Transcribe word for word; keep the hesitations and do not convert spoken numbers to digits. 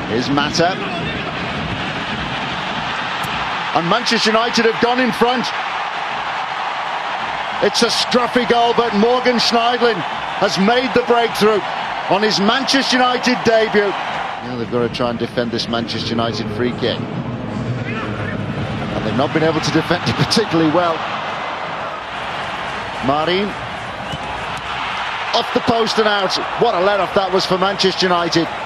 Here's Mata. And Manchester United have gone in front. It's a scruffy goal, but Morgan Schneidlin has made the breakthrough on his Manchester United debut. Now they've got to try and defend this Manchester United free kick. And they've not been able to defend it particularly well. Marin. Off the post and out. What a let-off that was for Manchester United.